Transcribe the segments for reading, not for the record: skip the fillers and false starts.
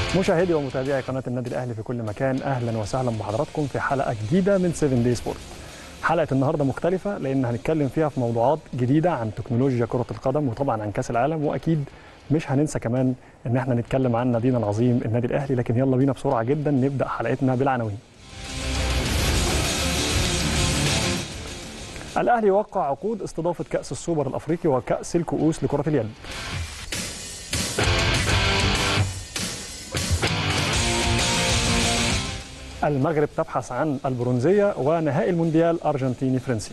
مشاهدي ومتابعي قناة النادي الأهلي في كل مكان، أهلا وسهلا بحضراتكم في حلقة جديدة من 7 داي سبورت. حلقة النهاردة مختلفة لأن هنتكلم فيها في موضوعات جديدة عن تكنولوجيا كرة القدم وطبعا عن كأس العالم، وأكيد مش هننسى كمان إن احنا نتكلم عن نادينا العظيم النادي الأهلي. لكن يلا بينا بسرعة جدا نبدأ حلقتنا بالعناوين. الأهلي يوقع عقود استضافة كأس السوبر الأفريقي وكأس الكؤوس لكرة اليد. المغرب تبحث عن البرونزية ونهائي المونديال أرجنتيني فرنسي.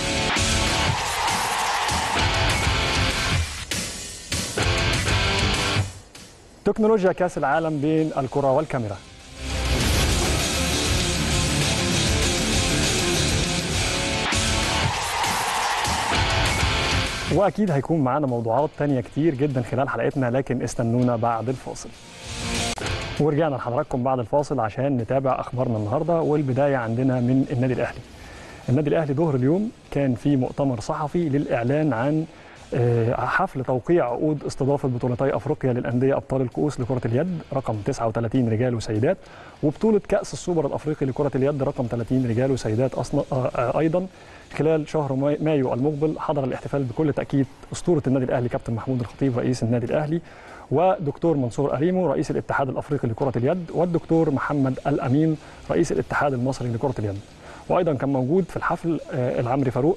تكنولوجيا كأس العالم بين الكرة والكاميرا. وأكيد هيكون معانا موضوعات تانية كتير جدا خلال حلقتنا، لكن استنونا بعد الفاصل. ورجعنا لحضراتكم بعد الفاصل عشان نتابع أخبارنا النهاردة، والبداية عندنا من النادي الأهلي. النادي الأهلي ظهر اليوم كان في مؤتمر صحفي للإعلان عن حفل توقيع عقود استضافة بطولتي أفريقيا للأندية أبطال الكؤوس لكرة اليد رقم 39 رجال وسيدات، وبطولة كأس السوبر الأفريقي لكرة اليد رقم 30 رجال وسيدات أيضا خلال شهر مايو المقبل. حضر الاحتفال بكل تأكيد أسطورة النادي الأهلي كابتن محمود الخطيب رئيس النادي الأهلي، ودكتور منصور أريمو رئيس الاتحاد الأفريقي لكرة اليد، والدكتور محمد الأمين رئيس الاتحاد المصري لكرة اليد. وأيضا كان موجود في الحفل العمري فاروق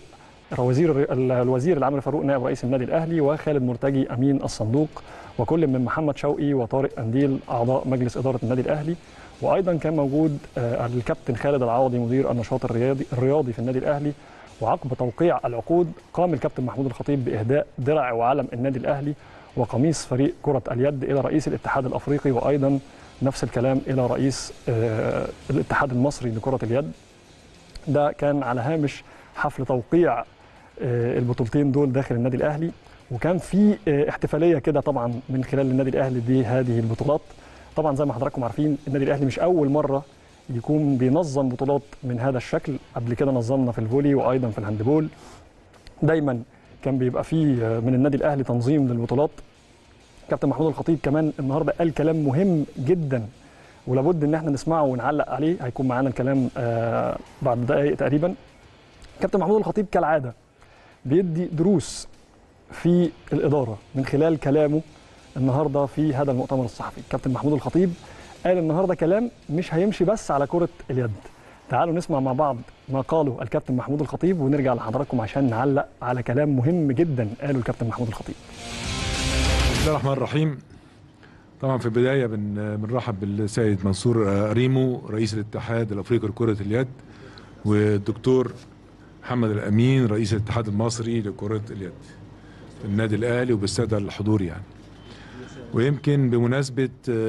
الوزير العمري فاروق نائب رئيس النادي الأهلي، وخالد مرتجي أمين الصندوق، وكل من محمد شوقي وطارق أنديل أعضاء مجلس إدارة النادي الأهلي. وأيضا كان موجود الكابتن خالد العوضي مدير النشاط الرياضي في النادي الأهلي. وعقب توقيع العقود قام الكابتن محمود الخطيب بإهداء درع وعلم النادي الأهلي وقميص فريق كرة اليد إلى رئيس الاتحاد الأفريقي، وأيضا نفس الكلام إلى رئيس الاتحاد المصري لكرة اليد. ده كان على هامش حفل توقيع البطولتين دول داخل النادي الأهلي، وكان في احتفالية كده طبعا من خلال النادي الأهلي بهذه البطولات. طبعا زي ما حضراتكم عارفين النادي الأهلي مش أول مرة يكون بينظم بطولات من هذا الشكل، قبل كده نظمنا في الفولي وأيضا في الهاندبول. دايما كان بيبقى فيه من النادي الأهلي تنظيم للبطولات. كابتن محمود الخطيب كمان النهارده قال كلام مهم جدا ولابد ان احنا نسمعه ونعلق عليه، هيكون معانا الكلام بعد دقائق تقريبا. كابتن محمود الخطيب كالعاده بيدي دروس في الاداره من خلال كلامه النهارده في هذا المؤتمر الصحفي. كابتن محمود الخطيب قال النهارده كلام مش هيمشي بس على كره اليد. تعالوا نسمع مع بعض ما قاله الكابتن محمود الخطيب ونرجع لحضراتكم عشان نعلق على كلام مهم جدا قاله الكابتن محمود الخطيب. بسم الله الرحمن الرحيم. طبعا في البدايه بنرحب بالسيد منصور أريمو رئيس الاتحاد الافريقي لكره اليد، والدكتور محمد الامين رئيس الاتحاد المصري لكره اليد في النادي الاهلي وبالساده الحضور يعني. ويمكن بمناسبه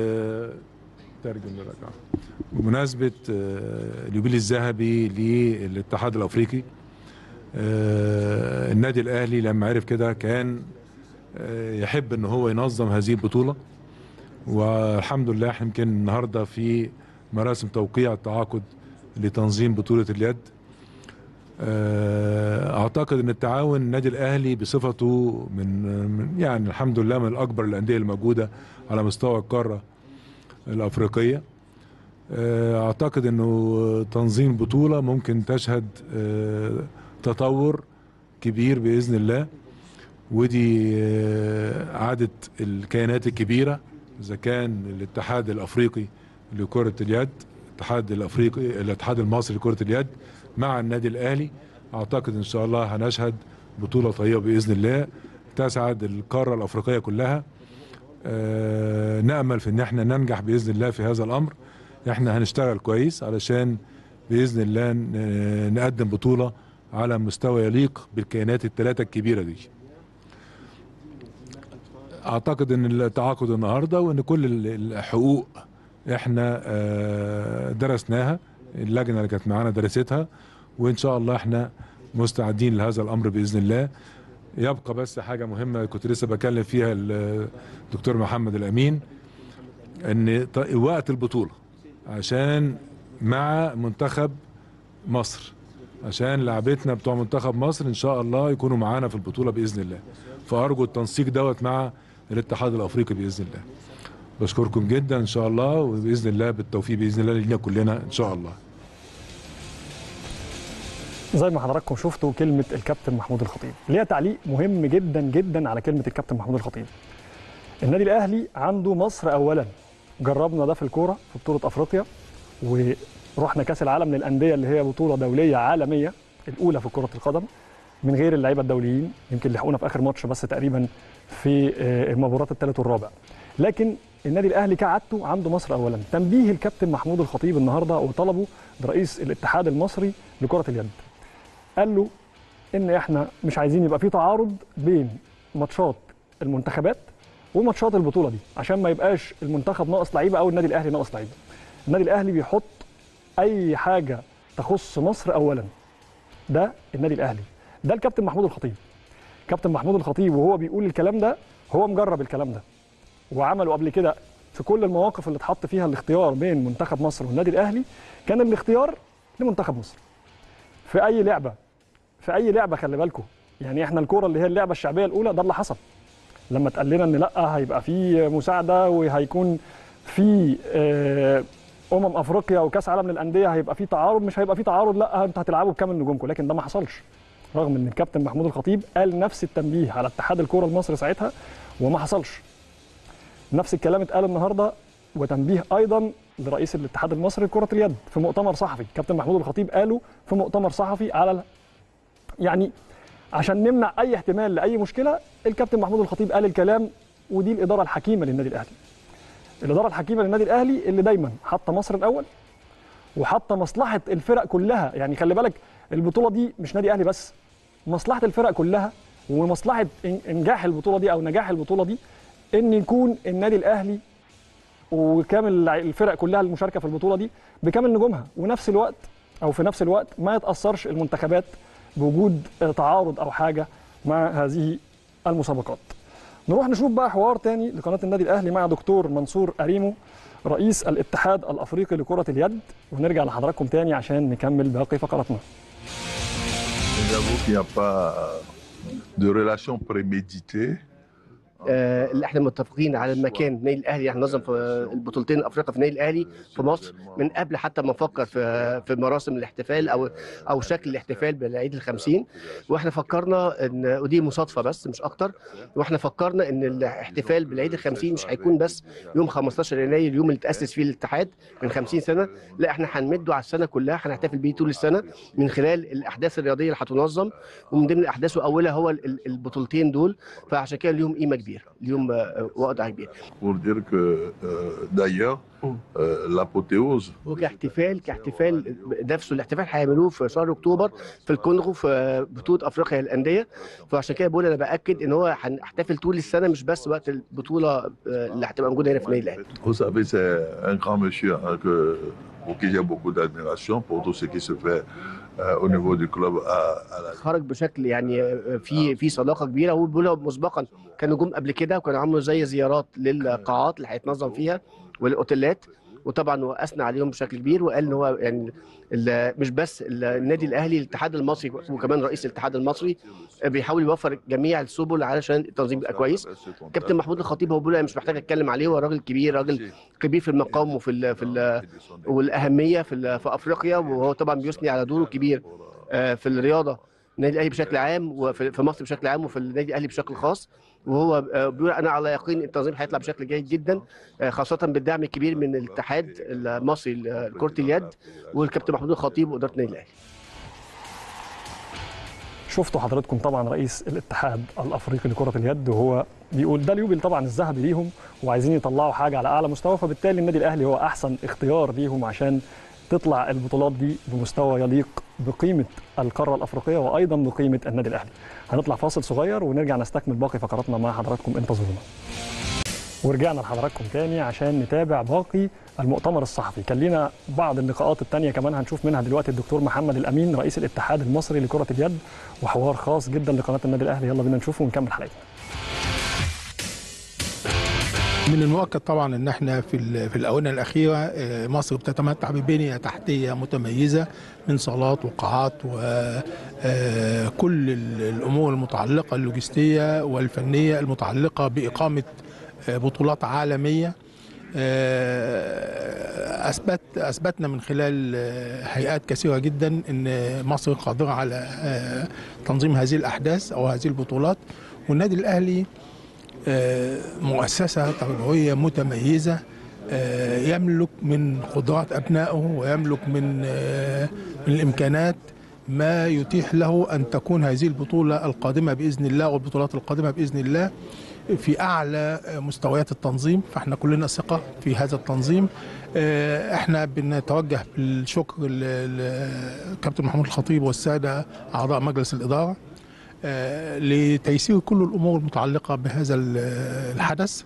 اليوبيل الذهبي للاتحاد الافريقي، النادي الاهلي لما عرف كده كان يحب ان هو ينظم هذه البطوله، والحمد لله احنا يمكن النهارده في مراسم توقيع التعاقد لتنظيم بطوله اليد. اعتقد ان التعاون النادي الاهلي بصفته من يعني الحمد لله من الاكبر الانديه الموجوده على مستوى القاره الافريقيه. اعتقد انه تنظيم بطوله ممكن تشهد تطور كبير باذن الله، ودي عادة الكيانات الكبيرة إذا كان الاتحاد الأفريقي لكرة اليد، الاتحاد المصري لكرة اليد مع النادي الأهلي. أعتقد إن شاء الله هنشهد بطولة طيبة بإذن الله تسعد القارة الأفريقية كلها. نأمل في إن احنا ننجح بإذن الله في هذا الأمر. احنا هنشتغل كويس علشان بإذن الله نقدم بطولة على مستوى يليق بالكيانات الثلاثة الكبيرة دي. اعتقد ان التعاقد النهارده وان كل الحقوق احنا درسناها، اللجنه اللي كانت معانا درستها، وان شاء الله احنا مستعدين لهذا الامر باذن الله. يبقى بس حاجه مهمه كنت لسه بكلم فيها الدكتور محمد الامين، ان وقت البطوله عشان مع منتخب مصر، عشان لعبتنا بتوع منتخب مصر ان شاء الله يكونوا معانا في البطوله باذن الله، فارجو التنسيق دوت مع الاتحاد الافريقي باذن الله. بشكركم جدا ان شاء الله، وباذن الله بالتوفيق باذن الله لينا كلنا ان شاء الله. زي ما حضراتكم شفتوا كلمه الكابتن محمود الخطيب ليها تعليق مهم جدا جدا على كلمه الكابتن محمود الخطيب. النادي الاهلي عنده مصر اولا، جربنا ده في الكوره في بطوله افريقيا، ورحنا كاس العالم للانديه اللي هي بطوله دوليه عالميه الاولى في كره القدم من غير اللعيبه الدوليين، يمكن لحقونا في اخر ماتش بس تقريبا في المباراه الثالث والرابع. لكن النادي الاهلي كعادته عنده مصر اولا. تنبيه الكابتن محمود الخطيب النهارده وطلبه برئيس الاتحاد المصري لكره اليد، قال له ان احنا مش عايزين يبقى في تعارض بين ماتشات المنتخبات وماتشات البطوله دي، عشان ما يبقاش المنتخب ناقص لعيبه او النادي الاهلي ناقص لعيبه. النادي الاهلي بيحط اي حاجه تخص مصر اولا. ده النادي الاهلي، ده الكابتن محمود الخطيب. كابتن محمود الخطيب وهو بيقول الكلام ده هو مجرب الكلام ده وعمله قبل كده في كل المواقف اللي اتحط فيها الاختيار بين منتخب مصر والنادي الاهلي. كان الاختيار لمنتخب مصر في اي لعبه، في اي لعبه. خلي بالكم يعني احنا الكوره اللي هي اللعبه الشعبيه الاولى ده اللي حصل لما اتقال لنا ان لا هيبقى في مساعده وهيكون في افريقيا وكاس عالم للانديه هيبقى في تعارض. مش هيبقى في تعارض، لا انتوا هتلعبوا بكامل نجومكم، لكن ده ما حصلش. رغم ان الكابتن محمود الخطيب قال نفس التنبيه على اتحاد الكوره المصري ساعتها وما حصلش. نفس الكلام اتقال النهارده وتنبيه ايضا لرئيس الاتحاد المصري لكره اليد في مؤتمر صحفي. الكابتن محمود الخطيب قاله في مؤتمر صحفي على يعني عشان نمنع اي احتمال لاي مشكله. الكابتن محمود الخطيب قال الكلام، ودي الاداره الحكيمه للنادي الاهلي. الاداره الحكيمه للنادي الاهلي اللي دايما حاطه مصر الاول وحاطه مصلحه الفرق كلها. يعني خلي بالك البطوله دي مش نادي اهلي بس، مصلحه الفرق كلها ومصلحه انجاح البطوله دي او نجاح البطوله دي ان يكون النادي الاهلي وكامل الفرق كلها المشاركه في البطوله دي بكامل نجومها، ونفس الوقت او في نفس الوقت ما يتاثرش المنتخبات بوجود تعارض او حاجه مع هذه المسابقات. نروح نشوف بقى حوار تاني لقناه النادي الاهلي مع دكتور منصور أريمو رئيس الاتحاد الافريقي لكره اليد، ونرجع لحضراتكم تاني عشان نكمل باقي فقراتنا. اللي احنا متفقين على المكان النادي الاهلي هننظم في البطولتين الافريقيه في النادي الاهلي في مصر من قبل حتى ما نفكر في مراسم الاحتفال او شكل الاحتفال بالعيد ال50. واحنا فكرنا ان ودي مصادفه بس مش اكتر، واحنا فكرنا ان الاحتفال بالعيد ال50 مش هيكون بس يوم 15 يناير اليوم اللي تاسس فيه الاتحاد من 50 سنه، لا احنا هنمده على السنه كلها، هنحتفل بيه طول السنه من خلال الاحداث الرياضيه اللي هتنظم، ومن ضمن الاحداث واولها هو البطولتين دول، فعشان كده ليهم قيمه كبيره، اليوم وضع كبير. كاحتفال نفسه الاحتفال هيعملوه في شهر اكتوبر في الكونغو في بطوله افريقيا للانديه، فعشان كده بقول انا باكد ان هو هنحتفل طول السنه مش بس وقت البطوله اللي هتبقى موجوده هنا في النادي الاهلي. Vous savez, c'est un grand monsieur pour qui j'ai beaucoup d'admiration pour tout ce qui se fait au niveau du club. خرج بشكل يعني في صداقه كبيره، هو بيقولوا مسبقا كانوا جم قبل كده وكانوا عملوا زي زيارات للقاعات اللي هيتنظم فيها والاوتيلات، وطبعا هو اثنى عليهم بشكل كبير وقال ان هو يعني مش بس النادي الاهلي، الاتحاد المصري وكمان رئيس الاتحاد المصري بيحاول يوفر جميع السبل علشان التنظيم يبقى كويس. كابتن محمود الخطيب هو بيقول مش محتاج اتكلم عليه، هو راجل كبير، راجل كبير في المقام والاهميه في افريقيا، وهو طبعا بيثني على دوره الكبير في الرياضه النادي الاهلي بشكل عام وفي مصر بشكل عام وفي النادي الاهلي بشكل خاص، وهو بيقول انا على يقين التنظيم هيطلع بشكل جيد جدا، خاصه بالدعم الكبير من الاتحاد المصري لكره اليد والكابتن محمود الخطيب واداره النادي الاهلي. شفتوا حضراتكم طبعا رئيس الاتحاد الافريقي لكره اليد وهو بيقول ده اليوبيل طبعا الذهبي ليهم وعايزين يطلعوا حاجه على اعلى مستوى، فبالتالي النادي الاهلي هو احسن اختيار ليهم عشان تطلع البطولات دي بمستوى يليق بقيمه القاره الافريقيه وايضا بقيمه النادي الاهلي. هنطلع فاصل صغير ونرجع نستكمل باقي فقراتنا مع حضراتكم، انتظرونا. ورجعنا لحضراتكم تاني عشان نتابع باقي المؤتمر الصحفي. كان لينا بعض اللقاءات التانية كمان هنشوف منها دلوقتي الدكتور محمد الأمين رئيس الاتحاد المصري لكرة اليد وحوار خاص جدا لقناة النادي الأهلي. يلا بينا نشوفه ونكمل حلقتنا. من المؤكد طبعا ان احنا في الاونه الاخيره مصر بتتمتع ببنيه تحتيه متميزه من صالات وقاعات وكل الامور المتعلقه اللوجستيه والفنيه المتعلقه باقامه بطولات عالميه أثبتنا من خلال هيئات كثيرة جدا أن مصر قادرة على تنظيم هذه الأحداث أو هذه البطولات. والنادي الأهلي مؤسسة تربوية متميزة، يملك من قدرات أبنائه ويملك من الإمكانات ما يتيح له أن تكون هذه البطولة القادمة بإذن الله والبطولات القادمة بإذن الله في أعلى مستويات التنظيم. فإحنا كلنا ثقة في هذا التنظيم. إحنا بنتوجه بالشكر للكابتن محمود الخطيب والسادة أعضاء مجلس الإدارة لتيسير كل الأمور المتعلقة بهذا الحدث.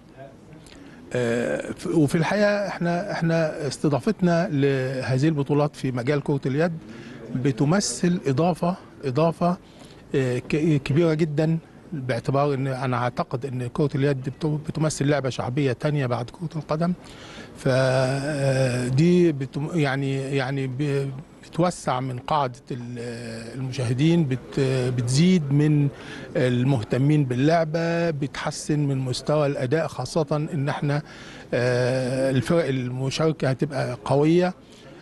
وفي الحقيقة إحنا استضافتنا لهذه البطولات في مجال كرة اليد بتمثل إضافة كبيرة جدا، باعتبار ان انا اعتقد ان كرة اليد بتمثل لعبة شعبية تانية بعد كرة القدم. فدي يعني بتوسع من قاعدة المشاهدين، بتزيد من المهتمين باللعبة، بتحسن من مستوى الأداء، خاصة ان احنا الفرق المشاركة هتبقى قوية.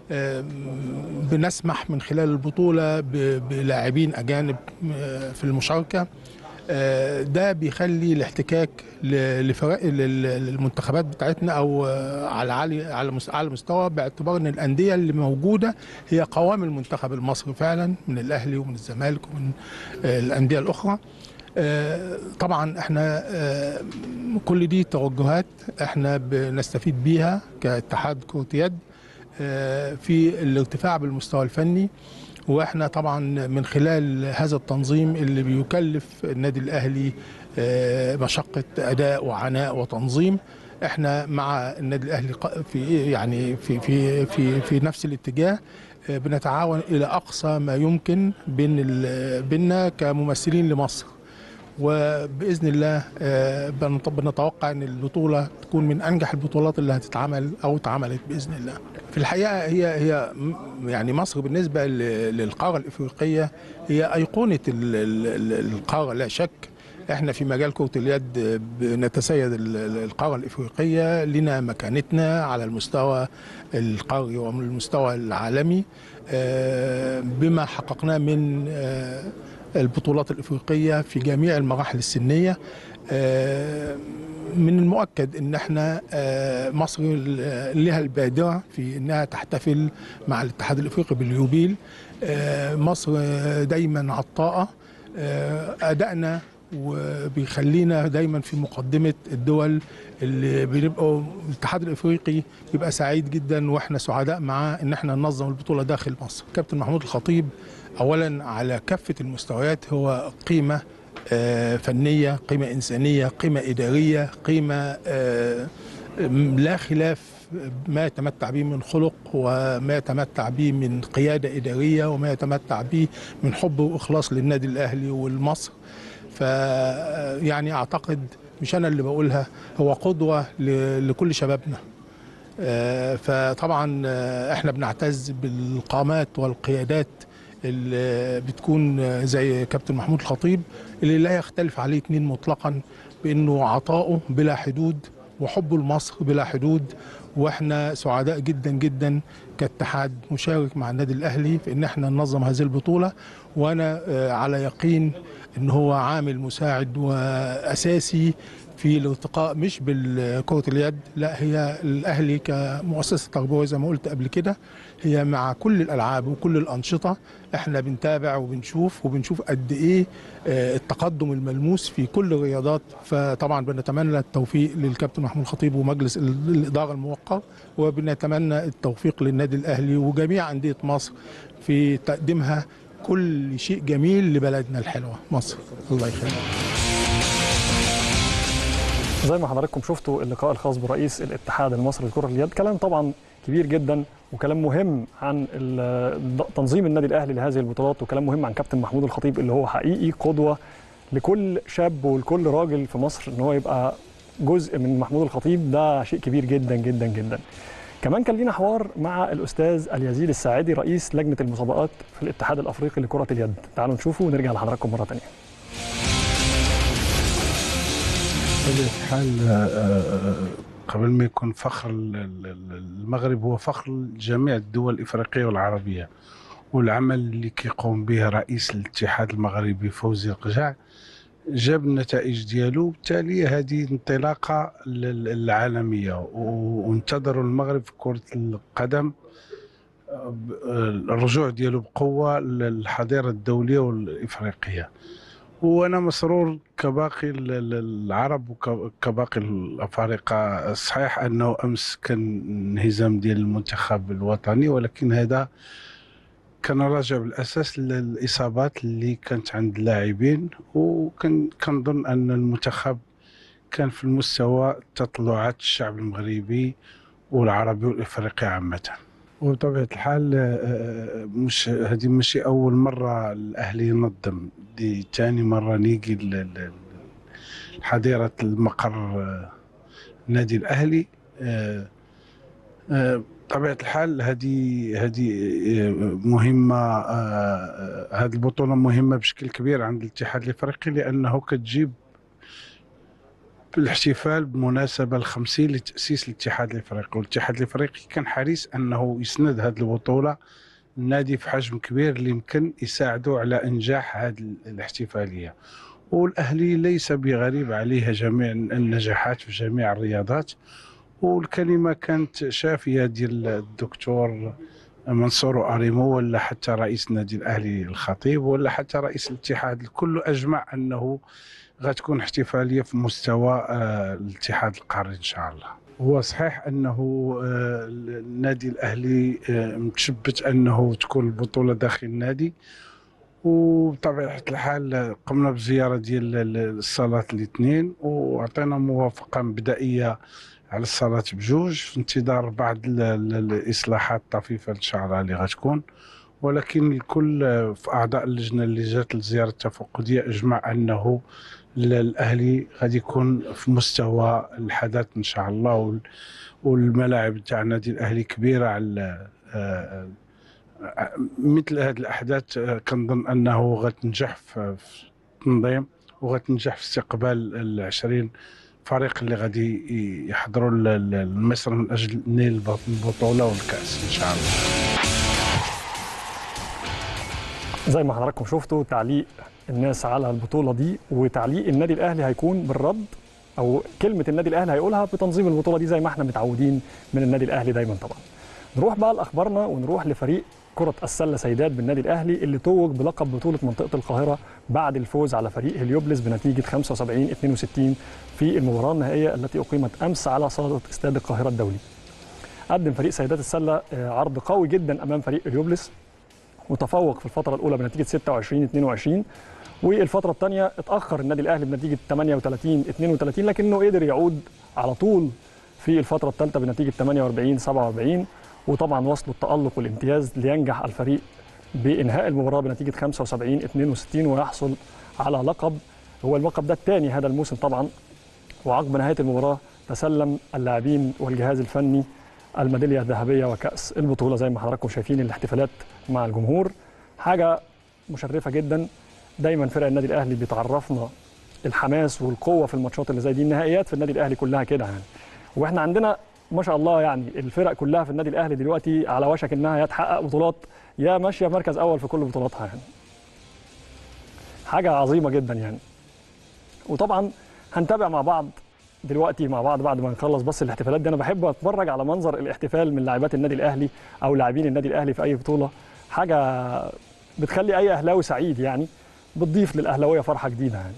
بنسمح من خلال البطولة بلاعبين أجانب في المشاركة. ده بيخلي الاحتكاك لفرق المنتخبات بتاعتنا او على مستوى، باعتبار ان الانديه اللي موجوده هي قوام المنتخب المصري فعلا، من الاهلي ومن الزمالك ومن الانديه الاخرى. طبعا احنا كل دي توجهات احنا بنستفيد بيها كاتحاد كرة يد في الارتفاع بالمستوى الفني. واحنا طبعا من خلال هذا التنظيم اللي بيكلف النادي الاهلي مشقة اداء وعناء وتنظيم، احنا مع النادي الاهلي في نفس الاتجاه. بنتعاون الى اقصى ما يمكن بيننا كممثلين لمصر، وباذن الله بنتوقع ان البطوله تكون من انجح البطولات اللي هتتعمل او اتعملت باذن الله. في الحقيقه هي يعني مصر بالنسبه للقاره الافريقيه هي ايقونه القاره لا شك. احنا في مجال كرة اليد نتسيد القاره الافريقيه، لنا مكانتنا على المستوى القاري وعلى المستوى العالمي بما حققناه من البطولات الافريقيه في جميع المراحل السنيه. من المؤكد ان احنا مصر لها البادره في انها تحتفل مع الاتحاد الافريقي باليوبيل. مصر دايما عطاءه، ادائنا وبيخلينا دايما في مقدمه الدول اللي بنبقوا الاتحاد الافريقي بيبقى سعيد جدا واحنا سعداء معاه ان احنا ننظم البطوله داخل مصر. كابتن محمود الخطيب اولا على كافه المستويات هو قيمه فنيه، قيمه انسانيه، قيمه اداريه، قيمه لا خلاف ما يتمتع به من خلق وما يتمتع به من قياده اداريه وما يتمتع به من حب واخلاص للنادي الاهلي والمصر. فيعني اعتقد مش انا اللي بقولها، هو قدوه لكل شبابنا. فطبعا احنا بنعتز بالقامات والقيادات اللي بتكون زي كابتن محمود الخطيب، اللي لا يختلف عليه اثنين مطلقا بانه عطاؤه بلا حدود وحبه لمصر بلا حدود. واحنا سعداء جدا جدا كاتحاد مشارك مع النادي الاهلي في ان احنا ننظم هذه البطوله. وانا على يقين ان هو عامل مساعد واساسي في الارتقاء مش بالكرة اليد، لا هي الاهلي كمؤسسه تربويه زي ما قلت قبل كده، هي مع كل الالعاب وكل الانشطه. احنا بنتابع وبنشوف قد ايه التقدم الملموس في كل الرياضات. فطبعا بنتمنى التوفيق للكابتن محمود الخطيب ومجلس الاداره الموقر، وبنتمنى التوفيق للنادي الاهلي وجميع انديه مصر في تقديمها كل شيء جميل لبلدنا الحلوه مصر. الله يخليك. زي ما حضراتكم شفتوا اللقاء الخاص برئيس الاتحاد المصري لكرة اليد، كلام طبعا كبير جدا وكلام مهم عن تنظيم النادي الاهلي لهذه البطولات، وكلام مهم عن كابتن محمود الخطيب اللي هو حقيقي قدوه لكل شاب ولكل راجل في مصر، ان هو يبقى جزء من محمود الخطيب ده شيء كبير جدا جدا جدا. كمان كان لينا حوار مع الاستاذ اليزيد الساعدي رئيس لجنه المسابقات في الاتحاد الافريقي لكرة اليد، تعالوا نشوفه ونرجع لحضراتكم مره ثانيه. بطبيعة الحال قبل ما يكون فخر المغرب هو فخر جميع الدول الإفريقية والعربية، والعمل اللي كيقوم به رئيس الاتحاد المغربي فوزي القجع جاب النتائج ديالو، وبالتالي هذه انطلاقة العالمية. وانتظروا المغرب في كرة القدم الرجوع ديالو بقوة للحضارة الدولية والإفريقية. وأنا مسرور كباقي العرب وكباقي الأفارقة. صحيح أنه أمس كان انهزام ديال المنتخب الوطني، ولكن هذا كان راجع بالأساس للإصابات اللي كانت عند اللاعبين، وكنظن أن المنتخب كان في المستوى تطلعات الشعب المغربي والعربي والإفريقي عامة. وبطبيعة الحال هذه ماشي أول مرة الأهلي ينظم، دي ثاني مرة نيجي لحظيرة المقر النادي الأهلي. بطبيعة الحال هذه مهمة، هذه البطولة مهمة بشكل كبير عند الاتحاد الإفريقي، لأنه كتجيب الاحتفال بمناسبة ال50 لتأسيس الاتحاد الإفريقي. والاتحاد الإفريقي كان حريص أنه يسند هذه البطولة النادي في حجم كبير اللي يمكن يساعدوا على إنجاح هذه الاحتفالية. والأهلي ليس بغريب عليها جميع النجاحات في جميع الرياضات، والكلمة كانت شافية ديال الدكتور منصور أريمو، ولا حتى رئيس النادي الأهلي الخطيب، ولا حتى رئيس الاتحاد. الكل أجمع أنه غتكون احتفالية في مستوى الاتحاد القاري إن شاء الله. هو صحيح أنه النادي الأهلي متشبت أنه تكون البطولة داخل النادي، وبطبيعة الحال قمنا بزيارة ديال الصالات الاثنين، وعطينا موافقة مبدئية على الصالات بجوج في انتظار بعض الإصلاحات الطفيفة إن شاء الله اللي غتكون. ولكن الكل في أعضاء اللجنة اللي جات للزيارة التفقدية أجمع أنه الأهلي غادي يكون في مستوى الحدث إن شاء الله، والملاعب تاع النادي الأهلي كبيرة على مثل هذه الأحداث. كنظن أنه غتنجح في التنظيم، وغتنجح في استقبال 20 فريق اللي غادي يحضروا لمصر من أجل نيل البطولة والكأس إن شاء الله. زي ما حضراتكم شفتوا تعليق الناس على البطولة دي، وتعليق النادي الأهلي هيكون بالرد، أو كلمة النادي الأهلي هيقولها بتنظيم البطولة دي زي ما احنا متعودين من النادي الأهلي دايما. طبعا نروح بقى لأخبارنا ونروح لفريق كرة السلة سيدات بالنادي الأهلي اللي توج بلقب بطولة منطقة القاهرة بعد الفوز على فريق هليوبلس بنتيجة 75-62 في المباراة النهائية التي أقيمت أمس على صالة استاد القاهرة الدولي. قدم فريق سيدات السلة عرض قوي جدا أمام فريق هليوبلس، وتفوق في الفترة الأولى بنتيجة 26-22، والفترة الثانية اتأخر النادي الأهلي بنتيجة 38-32، لكنه قدر يعود على طول في الفترة الثالثة بنتيجة 48-47، وطبعا وصلوا التألق والامتياز لينجح الفريق بإنهاء المباراة بنتيجة 75-62 ويحصل على لقب، هو اللقب ده الثاني هذا الموسم طبعا. وعقب نهاية المباراة تسلم اللاعبين والجهاز الفني الميدالية الذهبية وكأس البطولة. زي ما حضراتكم شايفين الاحتفالات مع الجمهور حاجة مشرفة جدا. دايما فرق النادي الأهلي بيتعرفنا الحماس والقوة في الماتشات اللي زي دي. النهائيات في النادي الأهلي كلها كده يعني، واحنا عندنا ما شاء الله يعني الفرق كلها في النادي الأهلي دلوقتي على وشك انها يا تحقق بطولات يا ماشية مركز أول في كل بطولاتها يعني. حاجة عظيمة جدا يعني. وطبعا هنتابع مع بعض دلوقتي مع بعض بعد ما نخلص بس الاحتفالات دي. انا بحب اتفرج على منظر الاحتفال من لاعبات النادي الاهلي او لاعبين النادي الاهلي في اي بطوله، حاجه بتخلي اي اهلاوي سعيد يعني، بتضيف للاهلاويه فرحه جديده يعني.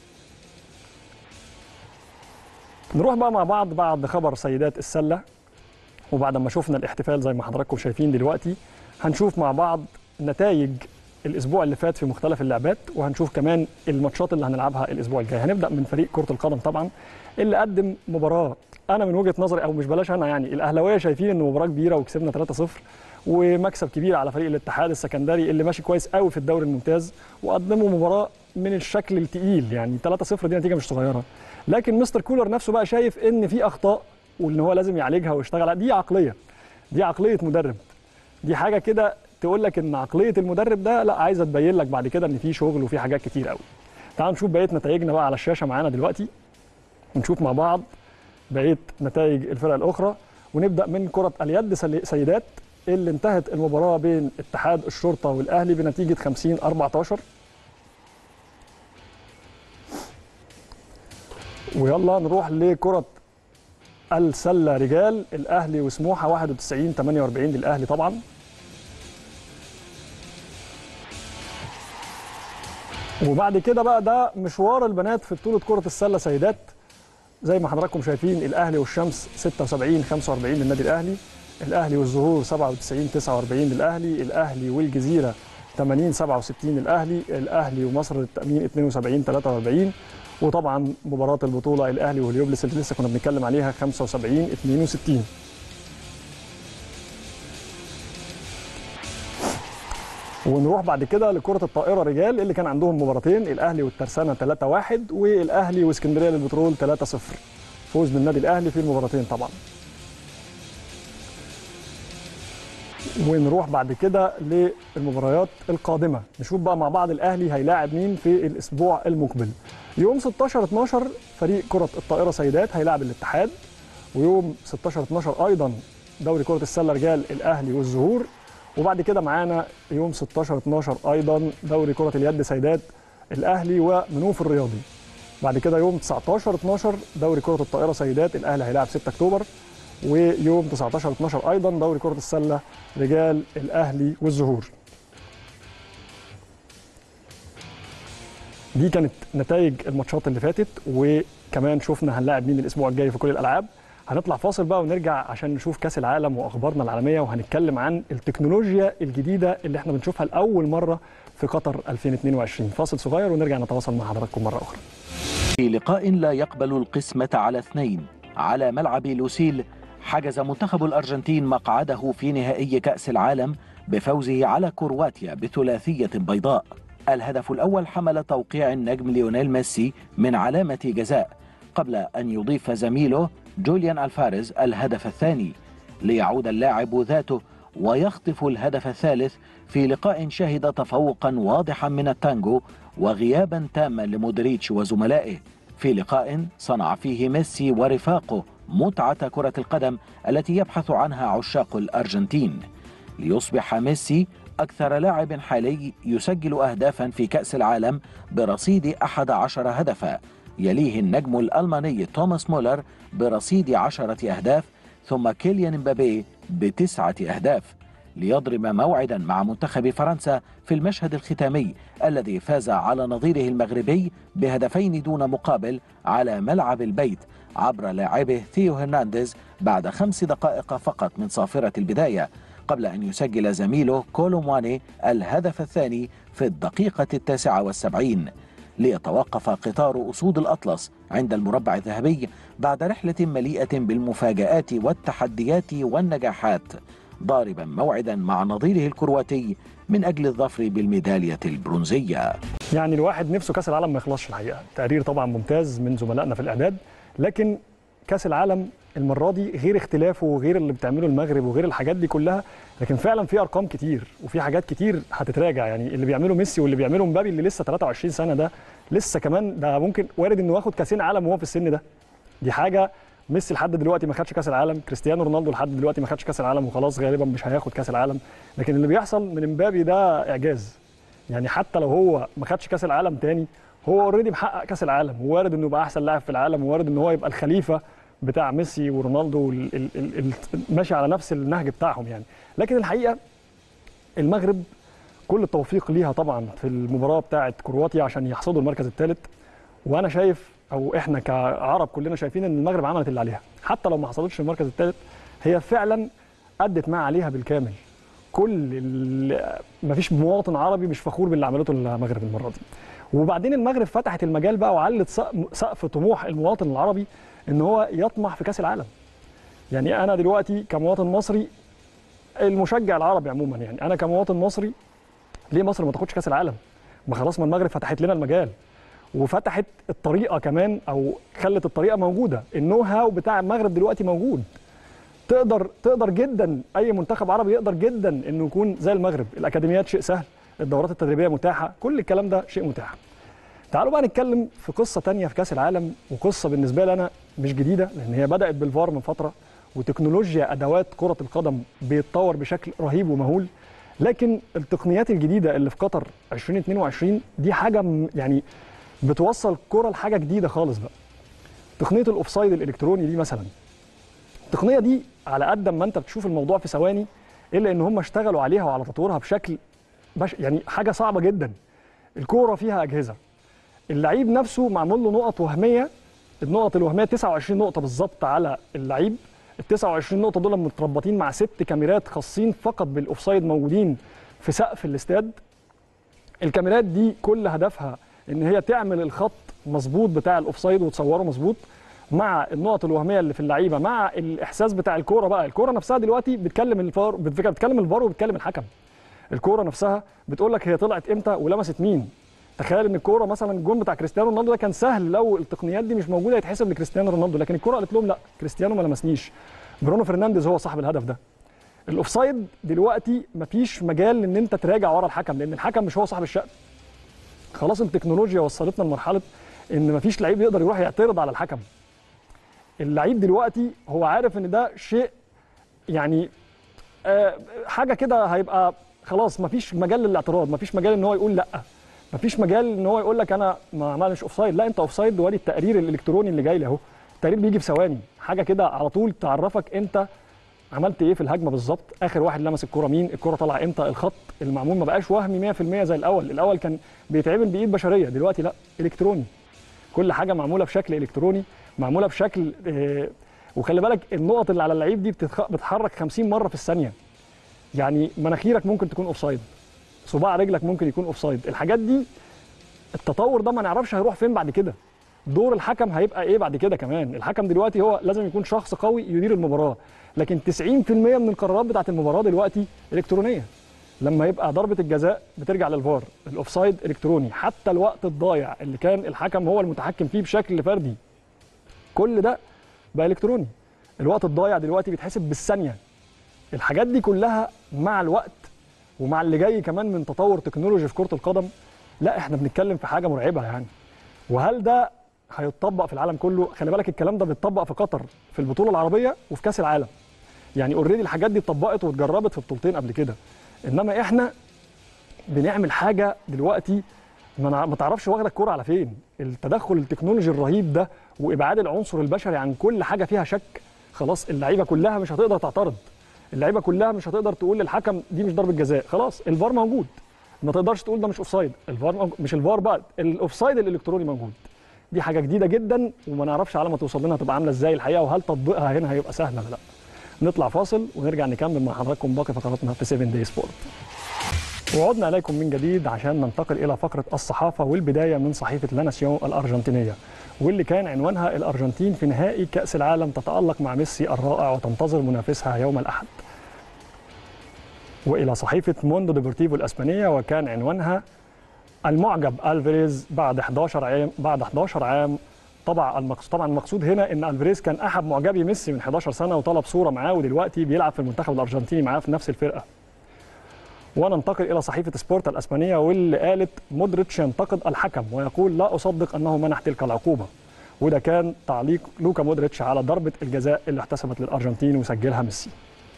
نروح بقى مع بعض بعد خبر سيدات السله، وبعد ما شفنا الاحتفال زي ما حضراتكم شايفين دلوقتي هنشوف مع بعض نتائج الاسبوع اللي فات في مختلف اللعبات، وهنشوف كمان الماتشات اللي هنلعبها الاسبوع الجاي. هنبدا من فريق كره القدم طبعا اللي قدم مباراه انا من وجهه نظري، او مش بلاش انا يعني، الاهلاويه شايفين ان مباراه كبيره وكسبنا 3-0 ومكسب كبير على فريق الاتحاد السكندري اللي ماشي كويس قوي في الدوري الممتاز، وقدموا مباراه من الشكل الثقيل يعني. 3-0 دي نتيجه مش صغيره، لكن مستر كولر نفسه بقى شايف ان في اخطاء وان هو لازم يعالجها ويشتغل. دي عقليه مدرب، دي حاجه كده تقول لك ان عقليه المدرب ده لا عايزه تبين لك بعد كده ان في شغل وفي حاجات كتير قوي. تعالوا نشوف بقيه نتائجنا بقى على الشاشه معانا دلوقتي، ونشوف مع بعض بقيه نتائج الفرق الاخرى، ونبدا من كره اليد سيدات اللي انتهت المباراه بين اتحاد الشرطه والاهلي بنتيجه 50-14. ويلا نروح لكره السله رجال، الاهلي وسموحه 91-48 للاهلي طبعا. وبعد كده بقى ده مشوار البنات في بطوله كره السله سيدات، زي ما حضراتكم شايفين الاهلي والشمس 76-45 للنادي الاهلي، الاهلي والزهور 97-49 للاهلي، الاهلي والجزيره 80-67 للاهلي، الاهلي ومصر التامين 72-43. وطبعا مباراه البطوله الاهلي والهليوبلس اللي لسه كنا بنتكلم عليها 75-62. ونروح بعد كده لكره الطائره رجال اللي كان عندهم مباراتين، الاهلي والترسانه 3-1 والاهلي واسكندريه للبترول 3-0. فوز بالنادي الاهلي في المباراتين طبعا. ونروح بعد كده للمباريات القادمه، نشوف بقى مع بعض الاهلي هيلاعب مين في الاسبوع المقبل. يوم 16/12 فريق كره الطائره سيدات هيلاعب الاتحاد، ويوم 16/12 ايضا دوري كره السله رجال الاهلي والزهور، وبعد كده معانا يوم 16/12 ايضا دوري كره اليد سيدات الاهلي ومنوف الرياضي. بعد كده يوم 19/12 دوري كره الطائره سيدات الاهلي هيلاعب 6 اكتوبر، ويوم 19/12 ايضا دوري كره السله رجال الاهلي والزهور. دي كانت نتائج الماتشات اللي فاتت، وكمان شفنا هنلاعب مين الاسبوع الجاي في كل الالعاب. هنطلع فاصل بقى ونرجع عشان نشوف كاس العالم واخبارنا العالميه، وهنتكلم عن التكنولوجيا الجديده اللي احنا بنشوفها لاول مره في قطر 2022. فاصل صغير ونرجع نتواصل مع حضراتكم مره اخرى. في لقاء لا يقبل القسمه على 2 على ملعب لوسيل، حجز منتخب الارجنتين مقعده في نهائي كاس العالم بفوزه على كرواتيا بثلاثيه بيضاء. الهدف الاول حمل توقيع النجم ليونيل ميسي من علامه جزاء، قبل ان يضيف زميله جوليان ألفاريز الهدف الثاني، ليعود اللاعب ذاته ويخطف الهدف الثالث في لقاء شهد تفوقا واضحا من التانجو وغيابا تاما لمودريتش وزملائه، في لقاء صنع فيه ميسي ورفاقه متعة كرة القدم التي يبحث عنها عشاق الأرجنتين، ليصبح ميسي أكثر لاعب حالي يسجل أهدافا في كأس العالم برصيد 11 هدفا، يليه النجم الألماني توماس مولر برصيد 10 أهداف، ثم كيليان امبابي ب9 أهداف، ليضرب موعدا مع منتخب فرنسا في المشهد الختامي الذي فاز على نظيره المغربي بهدفين دون مقابل على ملعب البيت عبر لاعبه ثيو هرنانديز بعد 5 دقائق فقط من صافرة البداية، قبل أن يسجل زميله كولو مواني الهدف الثاني في الدقيقة 79، ليتوقف قطار أسود الأطلس عند المربع الذهبي بعد رحلة مليئة بالمفاجآت والتحديات والنجاحات، ضاربا موعدا مع نظيره الكرواتي من أجل الظفر بالميدالية البرونزية. يعني الواحد نفسه كأس العالم ما يخلصش الحقيقة. تقرير طبعا ممتاز من زملائنا في الإعداد، لكن كأس العالم المرة دي غير اختلافه وغير اللي بتعمله المغرب وغير الحاجات دي كلها، لكن فعلا في أرقام كتير وفي حاجات كتير هتتراجع. يعني اللي بيعمله ميسي واللي بيعمله مبابي اللي لسه 23 سنة ده لسه كمان ده ممكن وارد إنه ياخد كأسين عالم وهو في السن ده. دي حاجة ميسي لحد دلوقتي ما خدش كاس العالم، كريستيانو رونالدو لحد دلوقتي ما خدش كاس العالم وخلاص غالبا مش هياخد كاس العالم، لكن اللي بيحصل من امبابي ده اعجاز. يعني حتى لو هو ما خدش كاس العالم تاني هو اوريدي محقق كاس العالم، ووارد انه يبقى احسن لاعب في العالم، ووارد ان هو يبقى الخليفه بتاع ميسي ورونالدو ماشي على نفس النهج بتاعهم يعني. لكن الحقيقه المغرب كل التوفيق ليها طبعا في المباراه بتاعه كرواتيا عشان يحصدوا المركز الثالث، وانا شايف او احنا كعرب كلنا شايفين ان المغرب عملت اللي عليها، حتى لو ما حصلتش المركز الثالث هي فعلا ادت ما عليها بالكامل. ما فيش مواطن عربي مش فخور باللي عملته المغرب المره دي. وبعدين المغرب فتحت المجال بقى وعلت سقف طموح المواطن العربي ان هو يطمح في كاس العالم. يعني انا دلوقتي كمواطن مصري، المشجع العربي عموما، يعني انا كمواطن مصري ليه مصر ما تاخدش كاس العالم؟ ما خلاص ما المغرب فتحت لنا المجال وفتحت الطريقه كمان، او خلت الطريقه موجوده، النو هاو بتاع المغرب دلوقتي موجود. تقدر جدا اي منتخب عربي يقدر جدا انه يكون زي المغرب، الاكاديميات شيء سهل، الدورات التدريبيه متاحه، كل الكلام ده شيء متاح. تعالوا بقى نتكلم في قصه ثانيه في كاس العالم، وقصه بالنسبه لي انا مش جديده، لان هي بدات بالفار من فتره، وتكنولوجيا ادوات كره القدم بيتطور بشكل رهيب ومهول. لكن التقنيات الجديده اللي في قطر 2022 دي حاجه يعني بتوصل الكره لحاجه جديده خالص بقى. تقنيه الاوفسايد الالكتروني دي مثلا، التقنيه دي على قد ما انت بتشوف الموضوع في ثواني، الا ان هم اشتغلوا عليها وعلى تطويرها بشكل يعني حاجه صعبه جدا. الكوره فيها اجهزه، اللعيب نفسه معمول له نقط وهميه، النقط الوهميه 29 نقطه بالظبط على اللعيب. ال 29 نقطه دول متربطين مع 6 كاميرات خاصين فقط بالاوفسايد موجودين في سقف الاستاد. الكاميرات دي كل هدفها ان هي تعمل الخط مظبوط بتاع الاوفسايد وتصوره مظبوط مع النقط الوهميه اللي في اللعيبه، مع الاحساس بتاع الكوره. بقى الكوره نفسها دلوقتي بتكلم الفار، بتكلم الفار وبتكلم الحكم. الكوره نفسها بتقول لك هي طلعت امتى ولمست مين. تخيل ان الكوره مثلا الجون بتاع كريستيانو رونالدو ده كان سهل لو التقنيات دي مش موجوده يتحسب لكريستيانو رونالدو، لكن الكوره قالت لهم لا، كريستيانو ما لمسنيش، برونو فرنانديز هو صاحب الهدف ده. الاوفسايد دلوقتي مفيش مجال ان انت تراجع ورا الحكم، لان الحكم مش هو صاحب الشأن. خلاص التكنولوجيا وصلتنا لمرحله ان مفيش لعيب يقدر يروح يعترض على الحكم. اللعيب دلوقتي هو عارف ان ده شيء يعني حاجه كده هيبقى خلاص، مفيش مجال للاعتراض، مفيش مجال ان هو يقول لا، مفيش مجال ان هو يقول لك انا ما عملش اوفسايد. لا، انت اوفسايد، وادي التقرير الالكتروني اللي جاي لي اهو. التقرير بيجي في ثواني، حاجه كده على طول تعرفك انت عملت ايه في الهجمه بالظبط، اخر واحد لمس الكوره مين، الكوره طالعه امتى، الخط المعمول ما بقاش وهمي 100% زي الاول. الاول كان بيتعمل بايد بشريه، دلوقتي لا، الكتروني. كل حاجه معموله بشكل الكتروني، معموله بشكل وخلي بالك النقط اللي على اللعيب دي بتتحرك 50 مره في الثانيه. يعني مناخيرك ممكن تكون اوفسايد، صباع رجلك ممكن يكون اوفسايد. الحاجات دي التطور ده ما نعرفش هيروح فين بعد كده. دور الحكم هيبقى ايه بعد كده كمان. الحكم دلوقتي هو لازم يكون شخص قوي يدير المباراه، لكن 90% من القرارات بتاعه المباراه دلوقتي الكترونيه. لما يبقى ضربه الجزاء بترجع للفار، الاوفسايد الكتروني، حتى الوقت الضايع اللي كان الحكم هو المتحكم فيه بشكل فردي، كل ده بقى الكتروني. الوقت الضايع دلوقتي بيتحسب بالثانيه. الحاجات دي كلها مع الوقت ومع اللي جاي كمان من تطور تكنولوجي في كرة القدم، لا احنا بنتكلم في حاجة مرعبة يعني. وهل ده هيتطبق في العالم كله؟ خلي بالك الكلام ده بيتطبق في قطر في البطولة العربية وفي كأس العالم. يعني اوريدي الحاجات دي اتطبقت واتجربت في بطولتين قبل كده. انما احنا بنعمل حاجة دلوقتي ما تعرفش واخده الكرة على فين. التدخل التكنولوجي الرهيب ده وابعاد العنصر البشري عن كل حاجة فيها شك، خلاص اللعيبة كلها مش هتقدر تعترض. اللعيبه كلها مش هتقدر تقول للحكم دي مش ضربه جزاء، خلاص الفار موجود، ما تقدرش تقول ده مش اوفسايد. الفار مش الفار بقى، الاوفسايد الالكتروني موجود. دي حاجه جديده جدا وما نعرفش على ما توصل لنا هتبقى عامله ازاي الحقيقه، وهل تطبيقها هنا هيبقى سهل ولا لا. نطلع فاصل ونرجع نكمل مع حضراتكم باقي فقراتنا في 7 داي سبورت. وعدنا اليكم من جديد عشان ننتقل الى فقره الصحافه، والبدايه من صحيفه لا ناسيون الارجنتينيه، واللي كان عنوانها الارجنتين في نهائي كاس العالم تتالق مع ميسي الرائع وتنتظر منافسها يوم الاحد. والى صحيفه موندو ديبورتيفو الاسبانيه وكان عنوانها المعجب الفاريز بعد 11 عام. طبعا المقصود هنا ان الفاريز كان احد معجبي ميسي من 11 سنه وطلب صوره معاه، ودلوقتي بيلعب في المنتخب الارجنتيني معاه في نفس الفرقه. وننتقل الى صحيفه سبورت الاسبانيه واللي قالت مودريتش ينتقد الحكم ويقول لا اصدق انه منح تلك العقوبه. وده كان تعليق لوكا مودريتش على ضربه الجزاء اللي احتسبت للارجنتين وسجلها ميسي.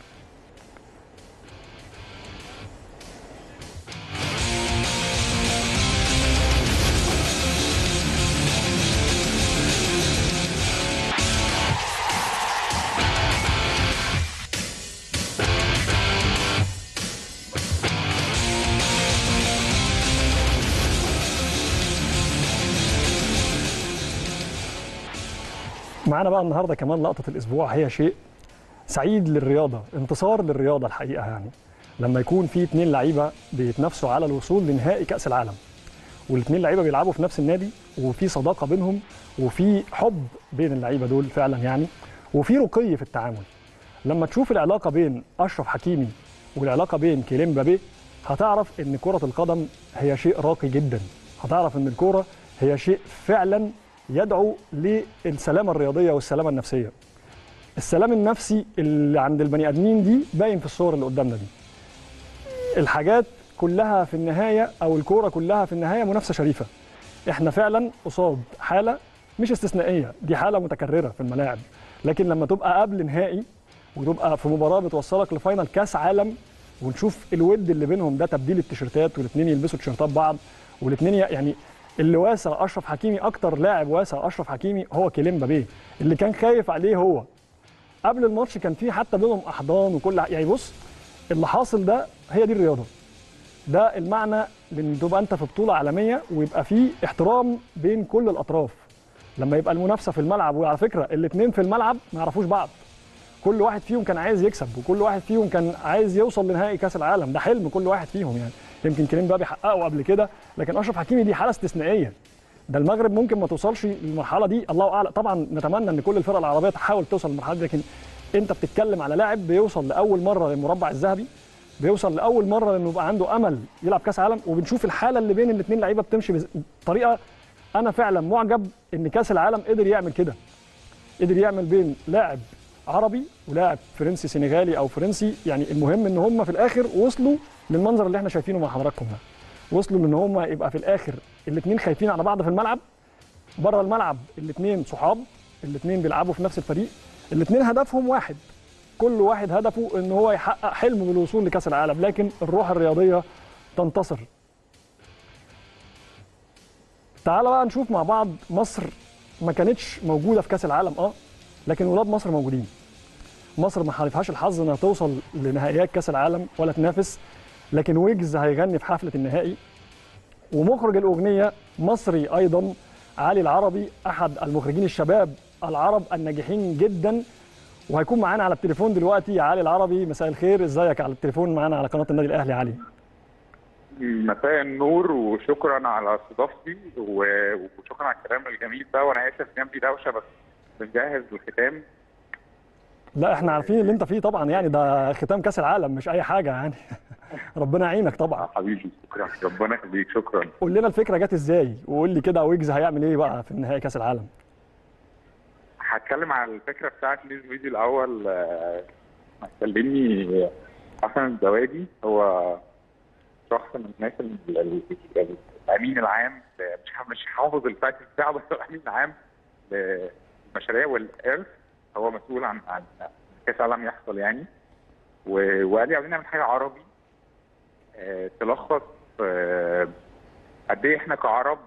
معانا بقى النهارده كمان لقطه الاسبوع، هي شيء سعيد للرياضه، انتصار للرياضه الحقيقه. يعني لما يكون في 2 لعيبه بيتنافسوا على الوصول لنهائي كاس العالم، وال2 لعيبه بيلعبوا في نفس النادي، وفي صداقه بينهم، وفي حب بين اللعيبه دول فعلا يعني، وفي رقي في التعامل. لما تشوف العلاقه بين اشرف حكيمي والعلاقه بين كيليان مبابي هتعرف ان كره القدم هي شيء راقي جدا، هتعرف ان الكوره هي شيء فعلا يدعو للسلامه الرياضيه والسلامه النفسيه. السلام النفسي اللي عند البني ادمين دي باين في الصور اللي قدامنا دي. الحاجات كلها في النهايه او الكوره كلها في النهايه منافسه شريفه. احنا فعلا قصاد حاله مش استثنائيه، دي حاله متكرره في الملاعب. لكن لما تبقى قبل نهائي وتبقى في مباراه بتوصلك لفاينل كاس عالم، ونشوف الود اللي بينهم ده، تبديل التيشيرتات والاثنين يلبسوا تيشيرتات بعض، والاثنين يعني اللي واسع اشرف حكيمي، اكتر لاعب واسع اشرف حكيمي هو كيلين مبابي، اللي كان خايف عليه هو قبل الماتش. كان في حتى بينهم احضان وكل يعني بص اللي حاصل ده، هي دي الرياضه، ده المعنى لان تبقى انت في بطوله عالميه ويبقى في احترام بين كل الاطراف. لما يبقى المنافسه في الملعب، وعلى فكره الاثنين في الملعب ما يعرفوش بعض، كل واحد فيهم كان عايز يكسب، وكل واحد فيهم كان عايز يوصل لنهائي كاس العالم، ده حلم كل واحد فيهم يعني. يمكن كريم بقى بيحققه قبل كده، لكن اشرف حكيمي دي حاله استثنائيه. ده المغرب ممكن ما توصلش للمرحله دي، الله اعلم. طبعا نتمنى ان كل الفرق العربيه تحاول توصل للمرحله دي، لكن انت بتتكلم على لاعب بيوصل لاول مره للمربع الذهبي، بيوصل لاول مره انه يبقى عنده امل يلعب كاس عالم. وبنشوف الحاله اللي بين الاثنين لعيبه بتمشي بطريقه، انا فعلا معجب ان كاس العالم قدر يعمل كده، قدر يعمل بين لاعب عربي ولاعب فرنسي سنغالي او فرنسي. يعني المهم ان هم في الاخر وصلوا للمنظر اللي احنا شايفينه مع حضراتكم ده، وصلوا ان هم يبقى في الاخر الاثنين خايفين على بعض في الملعب، بره الملعب الاثنين صحاب، الاثنين بيلعبوا في نفس الفريق، الاثنين هدفهم واحد، كل واحد هدفه ان هو يحقق حلمه بالوصول لكاس العالم، لكن الروح الرياضيه تنتصر. تعال بقى نشوف مع بعض. مصر ما كانتش موجوده في كاس العالم لكن ولاد مصر موجودين. مصر ما حالفهاش الحظ انها توصل لنهائيات كاس العالم ولا تنافس، لكن ويجز هيغني في حفله النهائي، ومخرج الاغنيه مصري ايضا، علي العربي، احد المخرجين الشباب العرب الناجحين جدا، وهيكون معانا على التليفون دلوقتي. علي العربي، مساء الخير، ازيك؟ على التليفون معانا على قناه النادي الاهلي. علي، مساء النور، وشكرا على استضافتي وشكرا على الكلام الجميل ده. وانا اسف جنبي دوشه بس بنجهز للختام. لا احنا عارفين اللي انت فيه طبعا، يعني ده ختام كاس العالم مش اي حاجه يعني. ربنا يعينك طبعا. حبيبي شكرا، ربنا يخليك، شكرا. قول لنا الفكره جت ازاي، وقول لي كده ويجز هيعمل ايه بقى في نهائي كاس العالم. هتكلم على الفكره بتاعت ميز فيديو الاول. كلمني حسن الزوادي، هو شخص من الناس الامين العام، مش حافظ التايتل بتاعه، بس هو الامين العام للمشاريع والارث، هو مسؤول عن كاس العالم يحصل يعني. وقال لي عاوزين نعمل حاجه عربي تلخص قد ايه احنا كعرب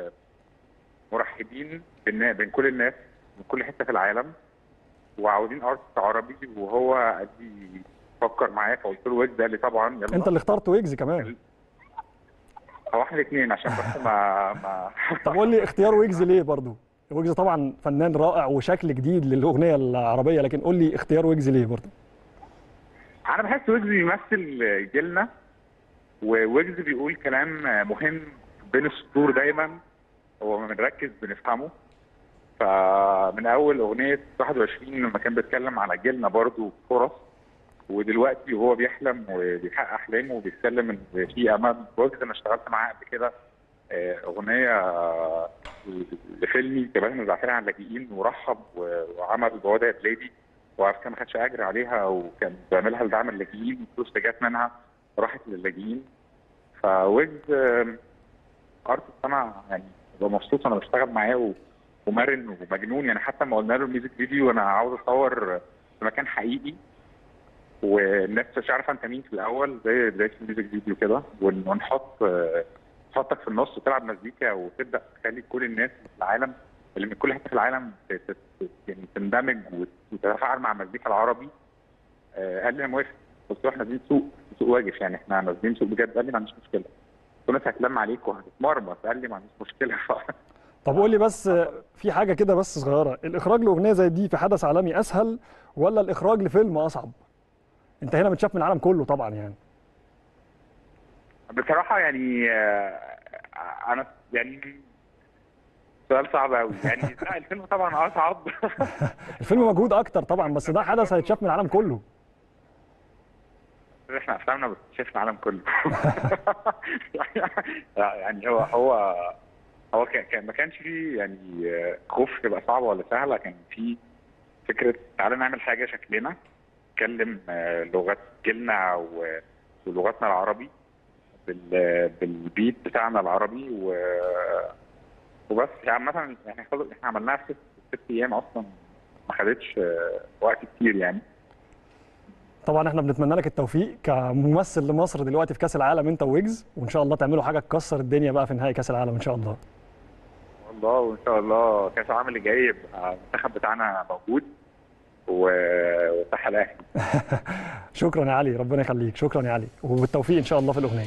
مرحبين بين كل الناس من كل حته في العالم، وعاوزين ارتست عربي. وهو قال لي فكر معايا، فقلت له ويجز. قال لي طبعا يلا. انت اللي اخترت ويجز كمان؟ هو احنا الاثنين عشان بس ما طب قول لي اختيار ويجز ليه برضو؟ ويجز طبعا فنان رائع وشكل جديد للاغنيه العربيه، لكن قول لي اختيار ويجز ليه برضو؟ انا بحس ويجز بيمثل جيلنا، وويجز بيقول كلام مهم بين السطور دايما، هو بنركز بنفهمه. فمن اول اغنيه 21 لما كان بيتكلم على جيلنا برضو فرص، ودلوقتي وهو بيحلم وبيحقق احلامه وبيتكلم ان في امل. ويجز انا اشتغلت معاه قبل كده اغنيه لفيلمي كمان الزعفران عن اللاجئين، ورحب وعمل بوادع يا بلادي، وعارف كان ما خدش اجر عليها، وكان بيعملها لدعم اللاجئين، والفلوس اللي جت منها راحت للاجئين. فويجز ارتست انا يعني ببقى مبسوط وانا بشتغل معاه، ومرن ومجنون يعني. حتى لما قلنا له الميوزك فيديو انا عاوز اصور في مكان حقيقي، والناس مش عارفه انت مين في الاول، زي بدايه الميوزك فيديو كده، تحطك في النص وتلعب مزيكا، وتبدا تخلي كل الناس في العالم اللي من كل حته في العالم يعني تندمج وتتفاعل مع المزيكا العربي. قال لي انا موافق. قلت له احنا نازلين سوق واقف يعني، احنا نازلين سوق بجد. قال لي ما عنديش مشكله. قلت له الناس هتلم عليك وهتتمرمط. قال لي ما عنديش مشكله. طب قول لي بس في حاجه كده بس صغيره، الاخراج لاغنيه زي دي في حدث عالمي اسهل ولا الاخراج لفيلم اصعب؟ انت هنا متشاف من العالم كله طبعا يعني. بصراحه يعني انا يعني سؤال صعب قوي يعني. لا الفيلم طبعا اصعب. الفيلم مجهود اكتر طبعا، بس ده حدث هيتشاف من العالم كله. احنا افلامنا بتتشاف في العالم كله. يعني هو كان ما كانش فيه يعني خوف تبقى صعبه ولا سهله. كان في فكره تعالى نعمل حاجه شكلنا، نتكلم لغات جيلنا ولغتنا العربي بالبيت بتاعنا العربي، وبس. عامة يعني خلاص احنا عملناها في 6 ايام اصلا، ما خدتش وقت كتير يعني. طبعا احنا بنتمنى لك التوفيق كممثل لمصر دلوقتي في كاس العالم انت ويجز، وان شاء الله تعملوا حاجه تكسر الدنيا بقى في نهائي كاس العالم ان شاء الله. والله وان شاء الله كاس العالم اللي جاي يبقى المنتخب بتاعنا موجود وصح الاهلي. شكرا يا علي، ربنا يخليك، شكرا يا علي، وبالتوفيق ان شاء الله في الاغنيه.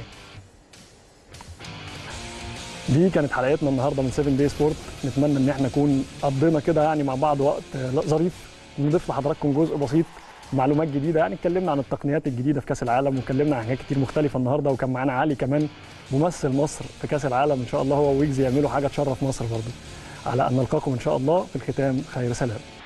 دي كانت حلقتنا النهارده من 7 داي سبورت. نتمنى ان احنا نكون قضينا كده يعني مع بعض وقت ظريف، نضيف لحضراتكم جزء بسيط معلومات جديده. يعني اتكلمنا عن التقنيات الجديده في كاس العالم، واتكلمنا عن حاجات كتير مختلفه النهارده، وكان معانا علي كمان ممثل مصر في كاس العالم. ان شاء الله هو ويجز يعملوا حاجه تشرف مصر برضه. على ان نلقاكم ان شاء الله في الختام، خير سلام.